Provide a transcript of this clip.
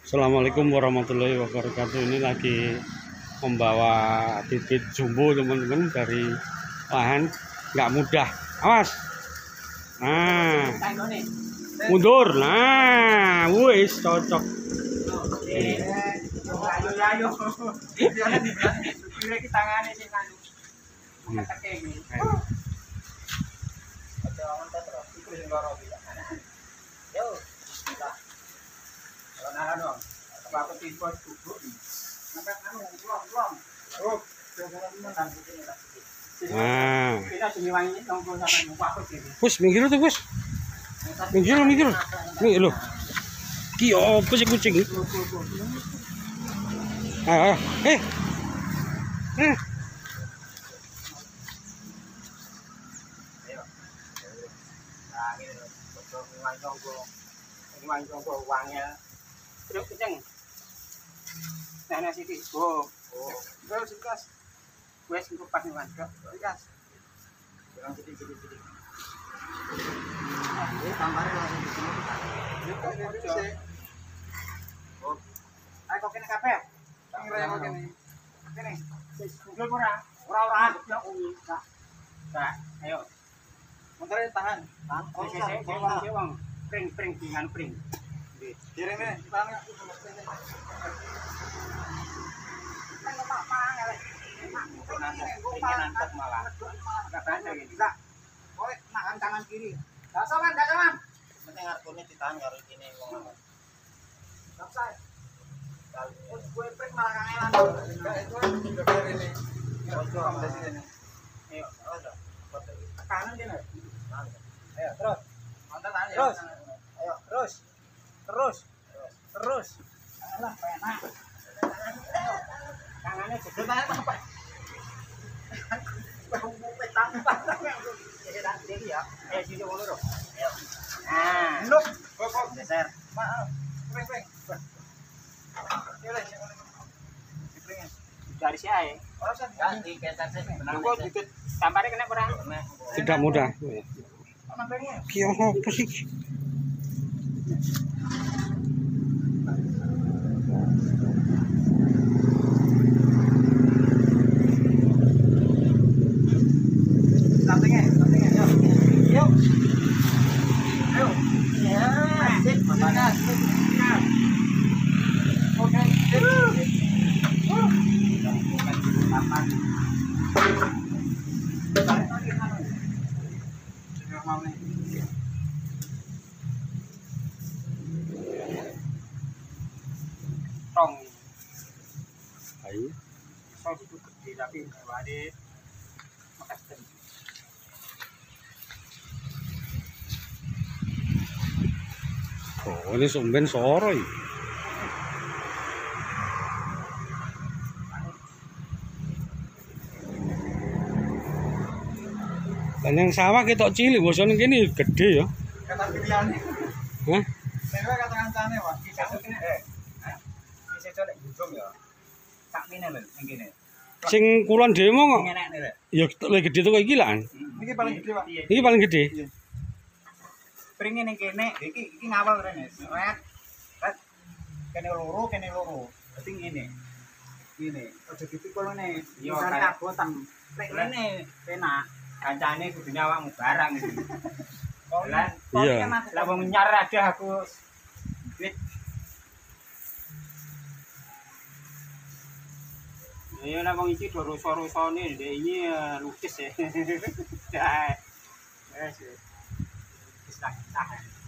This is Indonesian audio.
Assalamualaikum warahmatullahi wabarakatuh. Ini lagi membawa bibit jumbo teman-teman dari lahan, nggak mudah. Awas. Nah, mundur. Nah, wis cocok. Nah, Gus, minggir tuh Gus, minggir. Nih lo, ki apa sih kucing? Ayo, Nah, sini. Oh. Terus gas. Wes pas nih, Mas. Gas. Kurang sedikit. Tambahnya langsung di sini. Oh. Ayo kok kene kabeh. Kira kok kene. Kene. Wis kumpul ora ya umi. Kak. Ayo. Montore tahan. Tahan. Wong. Pring dengan pring. Kirimnya tangan. Tangan kiri. Gak saman. Penting arkonya ditahan karo ini wong. Gak usah. Terus gue pring malah kangelan. Itu beber ini. Ojo ambil sini. Ayo, kanan kene. Ayo, terus. Mantap tangan ya. Ayo, terus. Alah, penak. Tangannya jebol tangan apa? Ya. Sini ngono lho. Ayo. Nah, nduk. Kok geser. Maaf. Pring. Dari si ae. Ora usah ganti geser sih. Kok dikit tampare kena ora? tidak mudah. Ki apa sih? Tong. Ayo. So itu gede tapi wade makasih. Oh, ini sumben soro iki. Dan yang sawah ketok cilik, bosone kene gede ya. Kata pilihannya. Hah? Saya kata kancane, Pak. Bisa colek ujung ya. Tak mene lho ning kene. Sing kulon demo kok. Ngenekne lho. Ya luwih gede tuh iki lah. Iki paling gede, Pak. Iki paling gede. Pringe ning kene, iki ngawal rene. Ret. Kene loro. Berarti ngene. Ngene. Aja dipikulne. Yo kan abotan. Nek ngene penak. Kancane kudu nyawakmu barang iki. Iya. Lah wong nyar ada aku. Wit. Ya lah wong iki do ruso-rusone ndek iki lukis ya. Wis. Wis tak tahan.